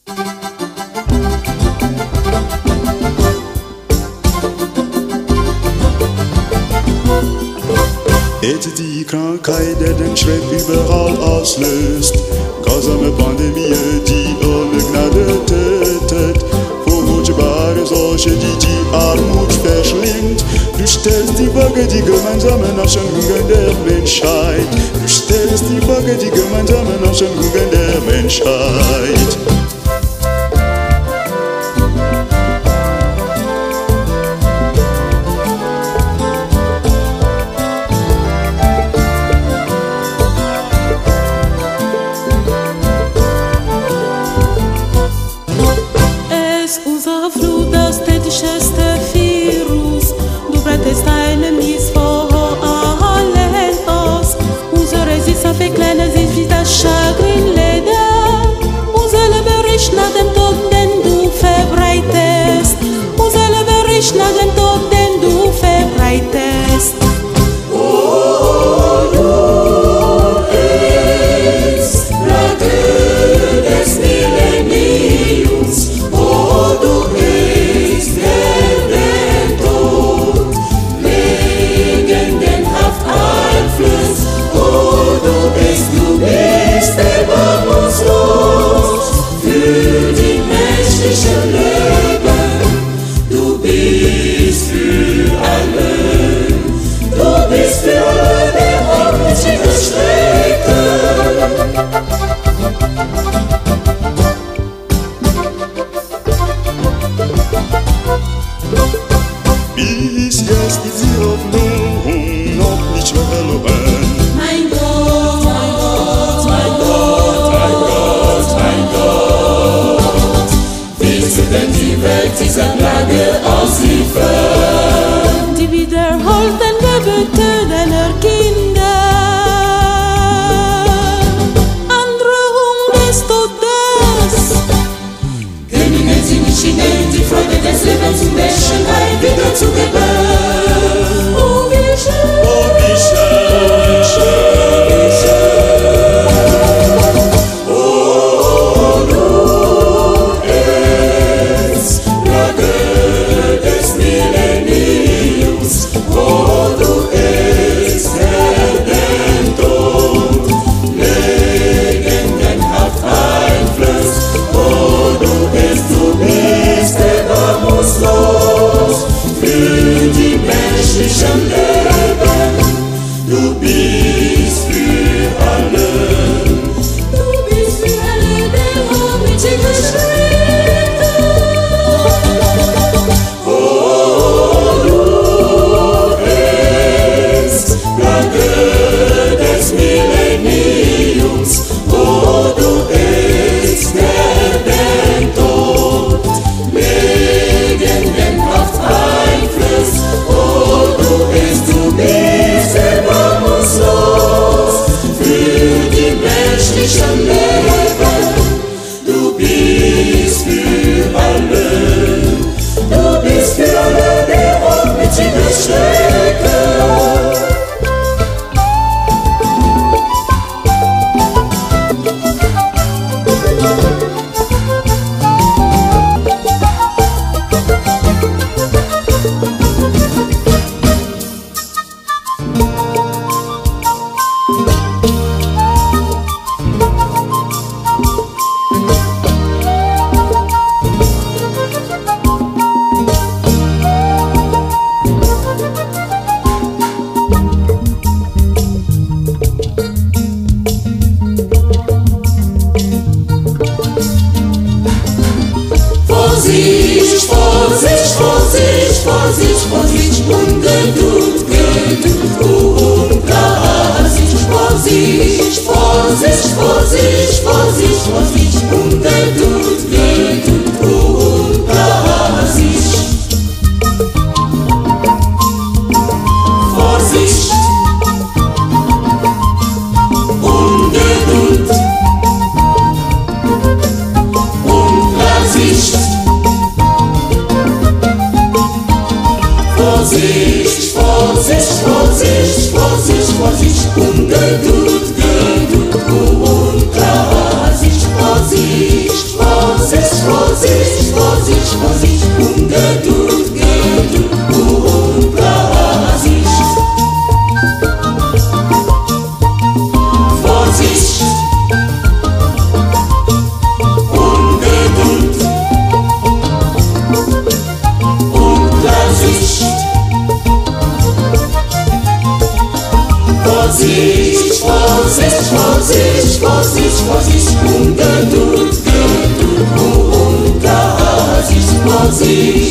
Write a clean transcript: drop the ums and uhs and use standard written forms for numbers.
Die Krankheit, der den Schreck überall auslöst. Grausame Pandemie, die ohne Gnade tötet. Furchtbare Seuche, die Armut verschlingt. Du stellst die Waage, die gemeinsamen Anstrengungen der Menschheit. Du stellst die Waage, die gemeinsamen Anstrengungen der Menschheit. Avec la nazis à chagrin les dents. Unser Lebericht nach dem Tod, den du verbreitest. Unser Lebericht nach dem Tod, den du verbreitest. Oh, du bist Flagge des Millenniums. Oh, du bist den Tod, legendenhaft Einfluss. Du bist erbarmungslos für die menschliche Leben. Du bist für alle. Du bist für alle der hoffnungsliche Schrecken. Bis jetzt ist die Hoffnung noch nicht verloren. Mein Gott, willst du denn die Welt dieser Plage ausliefern? die wiederholten Gebete deiner Kinder. Androhung des Todes. Können sie nicht hinein, die Freude des Lebens und der Schönheit wieder zu geben? Oh, wie schön, Oh, wie schön, wie schön, wie schön. Oh, du bist Flagge des Millenniums. Oh, du bist den Tod, legendenhaft Einfluss. Oh, du bist erbarmungslos für die menschlichen Leben. Du bist für alle. du bist für alle der hoffnungsliche Schrecken. Oh, du bist Flagge des Millenniums. Oh, du bist den Tod, legendenhaft Einfluss. Oh, du bist erbarmungslos für die menschlichen Leben. Du bist für alle. Du bist für alle der hoffnungsliche Schrecken. Vorsicht, Vorsicht, Vorsicht, Vorsicht, Vorsicht, Ungeduld, Geduld und Klarsicht. Vorsicht, Vorsicht, Vorsicht, Vorsicht, Vorsicht, Ungeduld, Geduld und Klarsicht. Vorsicht, Ungeduld und Klarsicht. Vorsicht, Vorsicht, Vorsicht, Vorsicht, Vorsicht, Ungeduld, Geduld und Vorsicht, Vorsicht, Vorsicht, Ungeduld, Geduld und Klarsicht. Vorsicht, Ungeduld und Klarsicht. Vorsicht, Vorsicht, Vorsicht, Vorsicht, Vorsicht, Ungeduld, Geduld und Klarsicht. Vorsicht.